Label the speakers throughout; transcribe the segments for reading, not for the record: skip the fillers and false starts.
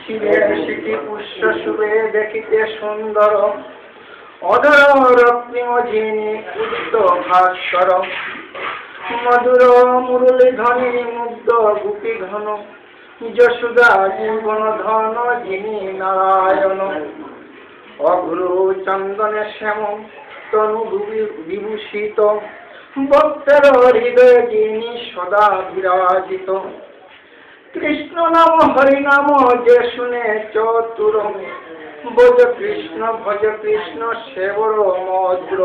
Speaker 1: শিরে সিটি পুষ্য শুভে দেখিতে সুন্দর অধর রক্তিম ঝিনি উদিত ভাস্কর মধুর মুরলী ধ্বনি মুগ্ধ গোপী ঘন যশোদা জীবন ধন যিনি নারায়ণ অঘ্র চন্দনে শ্যাম তনু বিভূষিত ভক্তের হৃদয় যিনি সদা বিরাজিত কৃষ্ণ নাম হরি নাম যে শুনে চতুর ভজ কৃষ্ণ সেবর মধুর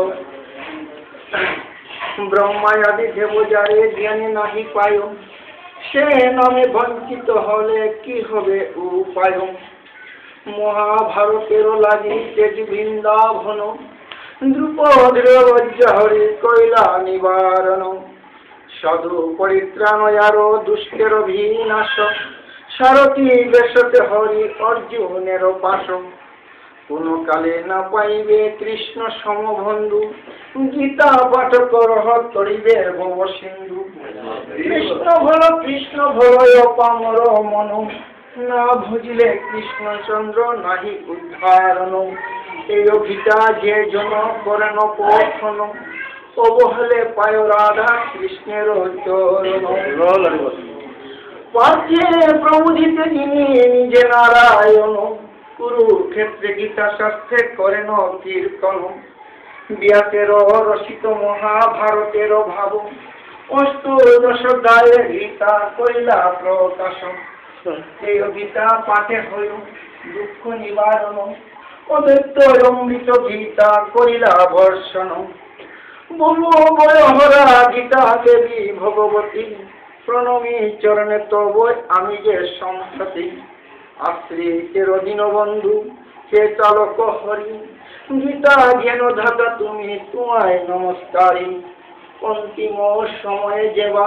Speaker 1: ব্রহ্মায়াদি দেব যারে জ্ঞানী নাহি পায় সে নামে বঞ্চিত হলে কি হবে উপায় মহাভারতের লাগি তেজ বৃন্দাবন দ্রুপদের বজ্র হরি কৈলা নিবারণ সাধু পরিত্রাণয়ার দুষ্টের বিনাশ সারথি বেশতে হরি অর্জুনের পাশ কোন কালে না পাইবে কৃষ্ণ সমবন্ধু গীতা পাঠ করহ তরিবে ভব সিন্ধু কৃষ্ণ ভয় পামর মন না ভজিলে কৃষ্ণচন্দ্র নাহি উদ্ধারণ এই গীতা যে জন করেন পঠন অবহেলে পায় রাধা কৃষ্ণের চরণ পার্থে প্রবুধিতে যিনি নিজে নারায়ণ কুরুক্ষেত্রে গীতা শাস্ত্রে করেন কীর্তন ব্যাসের রচিত মহাভারতের ভাব অষ্টদশোধ্যায়ে গীতা কইলা প্রকাশ এই গীতা পাঠে হইল দুঃখ নিবারণ অদ্বৈত অমৃত গীতা করিলা বর্ষণ বলো বয়হরা গীতা দেবী ভগবতী প্রণমী চরণে তব আমি যে সংসতি আশ্রিতের দীনবন্ধু হে চালক হরি গীতা জ্ঞান ধাতা তুমি তোমায় নমস্কারী অন্তিম সময়ে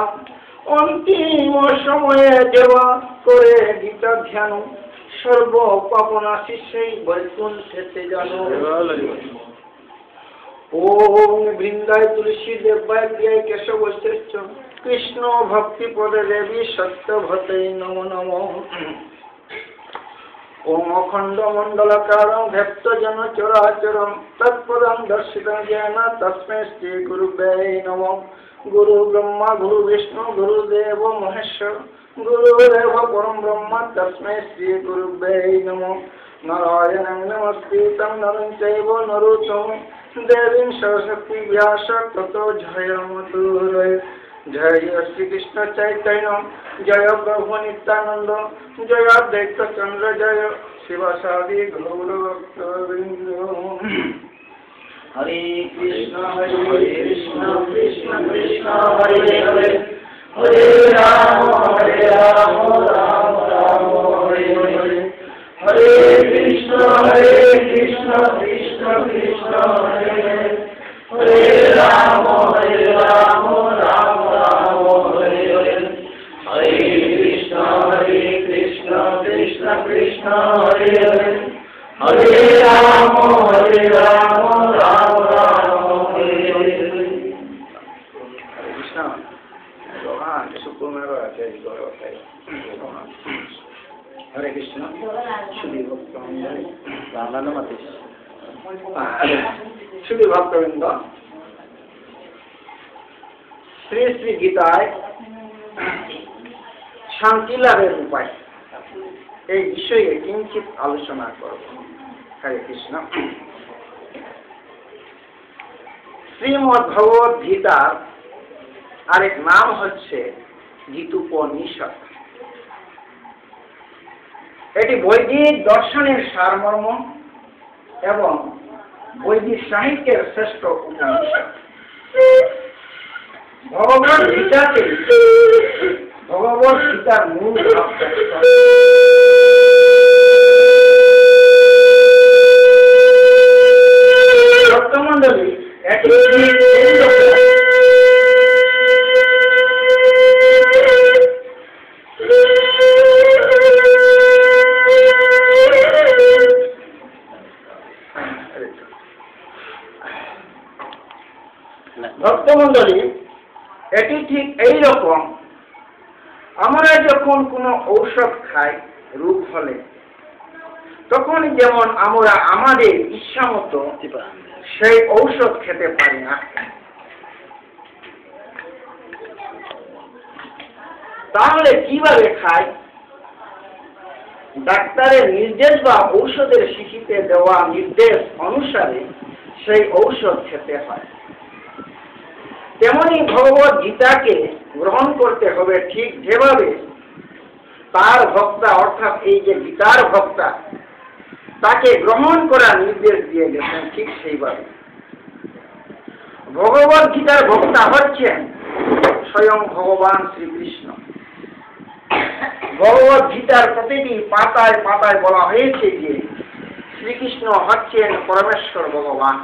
Speaker 1: যেবা করে গীতা ধ্যান সর্ব পাপনাশী সেই বৈকুণ্ঠেতে জানো ওম বৃন্দায় তুলসী দেব্যায় প্রিয়ায় কেশব শ্রেষ্ঠ কৃষ্ণ ভক্তি পদে দেবী সত্যভতে নমো নমঃ ওম অখণ্ড মণ্ডলকারং ভক্ত জন চরাচরম তৎপদং দর্শিতং জ্ঞান তস্मै শ্রী গুরুবে নমঃ গুরু ব্রহ্মা গুরু বিষ্ণু গুরুদেব মহেশ্বর গুরুদেব পরম ব্রহ্ম তস্मै শ্রী গুরুবে নমঃ নারায়ণং নমস্কৃত্যং নরং চৈব নরোত্তমং দেবীং সরস্বতী ব্যাস ততো জয়মতুরে জয় শ্রী কৃষ্ণ চৈতন্য জয় প্রভু নিত্যানন্দ জয় অদ্বৈত চন্দ্র জয় শিবাসাদি গৌর ভক্তবৃন্দ হরে কৃষ্ণ কৃষ্ণ কৃষ্ণ হরে হরে হরে রাম রাম রাম হরে হরে হরে কৃষ্ণ কৃষ্ণ কৃষ্ণ হরে হরে হরে রাম রাম রাম হরে হরে হরে কৃষ্ণ কৃষ্ণ কৃষ্ণ হরে হরে হরে রাম রাম রাম হরে হরে কৃষ্ণ ভগবান সুকুমার আছে হরে কৃষ্ণ শুধু ভক্ত শুধু ভক্তবৃন্দ শ্রী শ্রী গীতায় শান্তি লাভের উপায় এই বিষয়ে কিঞ্চিত আলোচনা করব। হরে কৃষ্ণ। শ্রীমদ্ ভগবদ গীতার আরেক নাম হচ্ছে গীতোপনিষদ। এটি বৈদিক দর্শনের সারমর্ম এবং বৈদিক সাহিত্যের শ্রেষ্ঠ উপনিষদ। ভগবদ গীতার মূল ভক্তমণ্ডলী এটি ভক্তমণ্ডলী এটি ঠিক এই রকম আমরা যখন কোনো ঔষধ খাই রোগ হলে তখন যেমন আমরা আমাদের ইচ্ছা মতো সেই ঔষধ খেতে পারি না। তাহলে কিভাবে খাই? ডাক্তারের নির্দেশ বা ঔষধের শিশিতে দেওয়া নির্দেশ অনুসারে সেই ঔষধ খেতে হয়। তেমনি ভগবত গীতাকে গ্রহণ করতে হবে ঠিক যেভাবে তার ভক্তা, অর্থাৎ এই যে গীতার ভক্তা, তাকে গ্রহণ করার নির্দেশ দিয়ে গেছেন ঠিক সেইভাবে। ভগবত গীতার ভক্তা হচ্ছেন স্বয়ং ভগবান শ্রীকৃষ্ণ। ভগবত গীতার প্রতিটি পাতায় পাতায় বলা হয়েছে যে শ্রীকৃষ্ণ হচ্ছেন পরমেশ্বর ভগবান।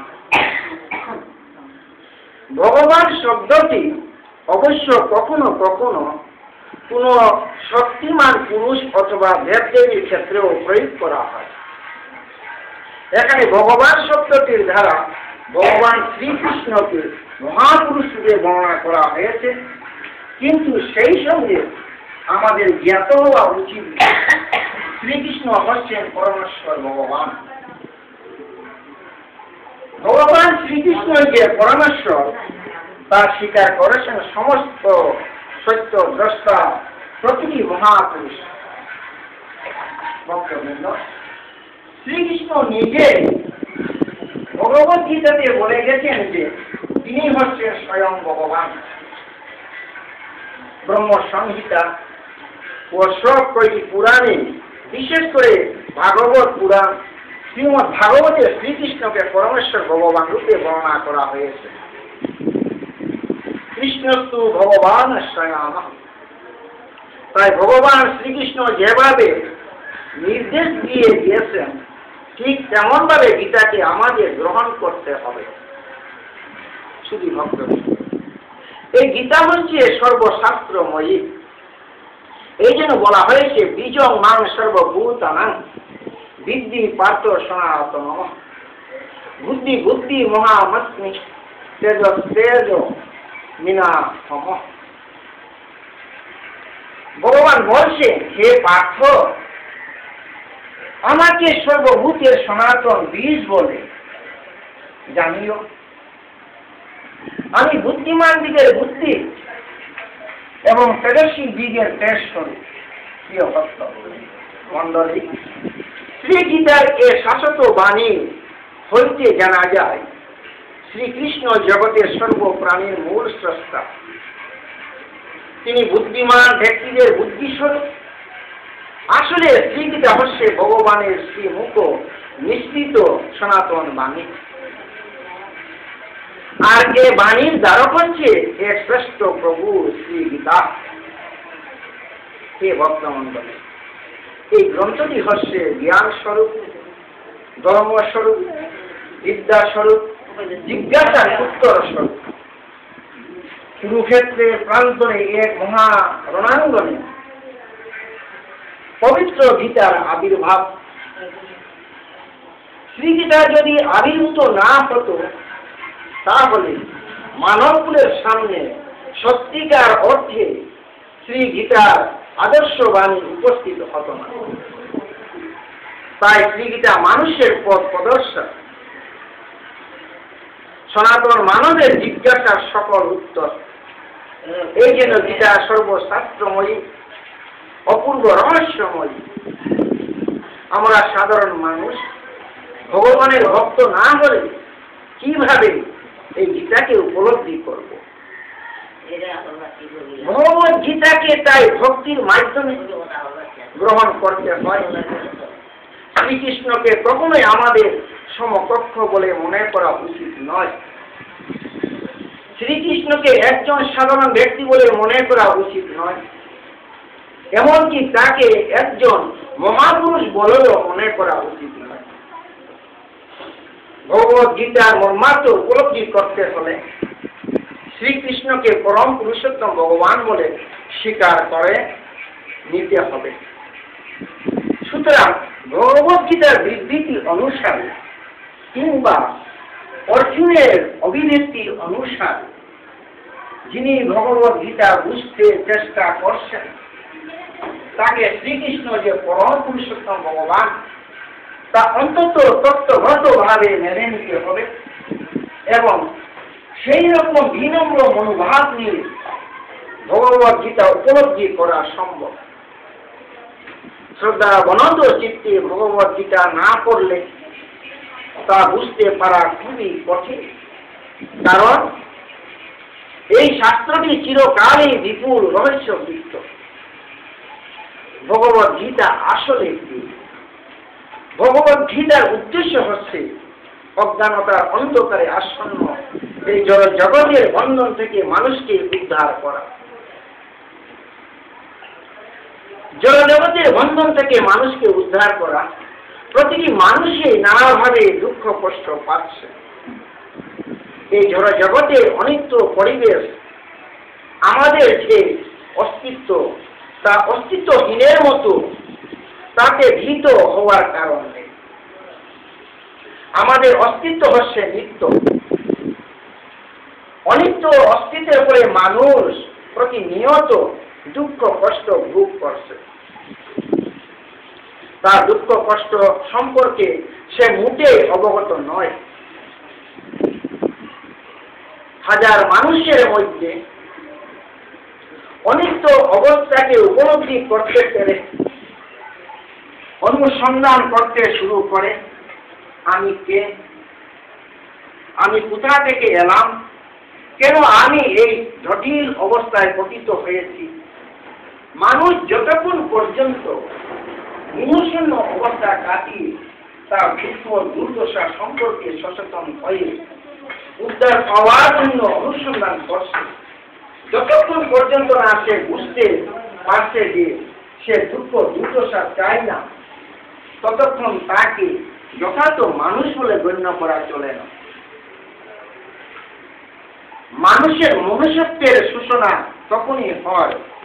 Speaker 1: ভগবান শব্দটি অবশ্য কখনো কখনো কোন শক্তিমান পুরুষ অথবা দেবদেবীর ক্ষেত্রেও প্রয়োগ করা হয়। এখানে ভগবান শব্দটির দ্বারা ভগবান শ্রীকৃষ্ণকে মহাপুরুষ রূপে বর্ণনা করা হয়েছে, কিন্তু সেই সঙ্গে আমাদের জ্ঞাত হওয়া উচিত শ্রীকৃষ্ণ হচ্ছেন পরমেশ্বর ভগবান। ভগবান শ্রীকৃষ্ণ যে পরমেশ্বর তা স্বীকার করেছেন সমস্ত সত্য দ্রষ্টা প্রতিটি মহাপুরুষ ভক্তবৃন্দ। শ্রীকৃষ্ণ নিজে ভগবত গীতাতে বলে গেছেন যে তিনি হচ্ছেন স্বয়ং ভগবান। ব্রহ্ম সংহিতা ও সব কয়টি পুরাণে, বিশেষ করে ভাগবত পুরাণ, শ্রীমদ্ ভাগবতে শ্রীকৃষ্ণকে পরমেশ্বর ভগবান রূপে বর্ণনা করা হয়েছে। কৃষ্ণস্তু ভগবান স্বয়ং। তাই ভগবান শ্রীকৃষ্ণ যেভাবে নির্দেশ দিয়ে দিয়েছেন ঠিক তেমন ভাবে গীতাকে আমাদের গ্রহণ করতে হবে। শুধু ভক্ত, এই গীতা হচ্ছে সর্বশাস্ত্রময়ী। এই জন্য বলা হয়েছে বীজং মাং সর্বভূতানাং বিদ্ধি পার্থ সনাতন বুদ্ধি বুদ্ধি মহামস্মি তেজ তেজ মিনা হম। ভগবান বলছে, হে পার্থ, আমাকে সর্বভূতের সনাতন বীজ বলে জানিও। আমি বুদ্ধিমান দিকের বুদ্ধি এবং তেজস্বী দিকের তেজ স্বরূপ। প্রিয় ভক্ত মণ্ডলী, শ্রী গীতার এ শাশ্বত বাণী হইতে জানা যায় শ্রীকৃষ্ণ জগতের সর্বপ্রাণীর মূল স্রষ্টা। তিনি বুদ্ধিমান ব্যক্তিদের বুদ্ধিস্বরূপ। আসলে শ্রী গীতা হচ্ছে ভগবানের শ্রীমুখ নিশ্চিত সনাতন বাণী। আর এ বাণীর দ্বারক হচ্ছে এক শ্রেষ্ঠ প্রভু শ্রী গীতা। হে ভক্তমণ্ডল, এই গ্রন্থটি হচ্ছে জ্ঞান স্বরূপ, ধর্মস্বরূপ, বিদ্যাস্বরূপ, জিজ্ঞাসার উত্তর স্বরূপ। কুরুক্ষেত্রের প্রান্তরে এক মহা রণাঙ্গনে পবিত্র গীতার আবির্ভাব। শ্রীগীতা যদি আবির্ভূত না হতো তাহলে মানবকুলের সামনে সত্যিকার অর্থে শ্রী গীতার আদর্শ বাণী উপস্থিত হতো না। তাই শ্রী গীতা মানুষের পথ প্রদর্শক, সনাতন মানবের জিজ্ঞাসার সকল উত্তর। এই জন্য গীতা সর্বশাস্ত্রময়ী, অপূর্ব রহস্যময়ী। আমরা সাধারণ মানুষ ভগবানের ভক্ত না হলে কিভাবে এই গীতাকে উপলব্ধি করব? ভগবত গীতাকে তাই ভক্তির মাধ্যমে গ্রহণ করতে হয়। শ্রীকৃষ্ণকে কখনোই আমাদের সমকক্ষ বলে মনে করা উচিত নয়। শ্রীকৃষ্ণকে একজন সাধারণ ব্যক্তি বলে মনে করা উচিত নয়। এমনকি তাকে একজন মহাপুরুষ বলেও মনে করা উচিত নয়। ভগবত গীতার মর্মার্থ উপলব্ধি করতে হলে শ্রীকৃষ্ণকে পরম পুরুষোত্তম ভগবান বলে স্বীকার করে নিতে হবে। সুতরাং ভগবত গীতার বিবৃতি অনুসারে কিংবা অর্জুনের অভিব্যক্তির অনুসারে যিনি ভগবত গীতা বুঝতে চেষ্টা করছেন তাকে শ্রীকৃষ্ণ যে পরম পুরুষোত্তম ভগবান তা অন্তত তত্ত্বগতভাবে মেনে নিতে হবে এবং সেই রকম বিনম্র মনোভাব নিয়ে ভগবত গীতা উপলব্ধি করা সম্ভব। শ্রদ্ধা বনত চিত্তে ভগবত গীতা না পড়লে তা বুঝতে পারা খুবই কঠিন, কারণ এই শাস্ত্রটি চিরকালই বিপুল রহস্যবৃত্ত। ভগবত গীতা আসলে কি? ভগবত গীতার উদ্দেশ্য হচ্ছে অজ্ঞানতার অন্ধকারে আসন্ন এই জগতের বন্ধন থেকে মানুষকে উদ্ধার করা। জগতের বন্ধন থেকে মানুষকে উদ্ধার করা। প্রতিটি মানুষই নানাভাবে দুঃখ কষ্ট পাচ্ছে। এই জগতের অনিত্য পরিবেশ আমাদের যে অস্তিত্ব তা অস্তিত্বহীনের মতো, তাতে ভীত হওয়ার কারণ নেই। আমাদের অস্তিত্ব হচ্ছে নিত্য। অনিত্য অস্তিত্বের উপরে মানুষ প্রতিনিয়ত দুঃখ কষ্ট ভোগ করছে। তার দুঃখ কষ্ট সম্পর্কে সে মোটেই অবগত নয়। হাজার মানুষের মধ্যে অনিত্য অবস্থাকে উপলব্ধি করতে পেরে অনুসন্ধান করতে শুরু করে, আমি কে, আমি কোথা থেকে এলাম, কেন আমি এই জটিল অবস্থায় পতিত হয়েছি। মানুষ যতক্ষণ পর্যন্ত মনোশূন্য অবস্থা কাটিয়ে তার দুঃখ দুর্দশা সম্পর্কে সচেতন হয়ে উদ্ধার পাওয়ার জন্য অনুসন্ধান করছে, যতক্ষণ পর্যন্ত না সে বুঝতে পারছে যে সে দুঃখ দুর্দশা চায় না, ততক্ষণ তাকে যথার্থ মানুষ বলে গণ্য করা চলে না। মানুষের মনুষ্যত্বের সূচনা তখনই হয়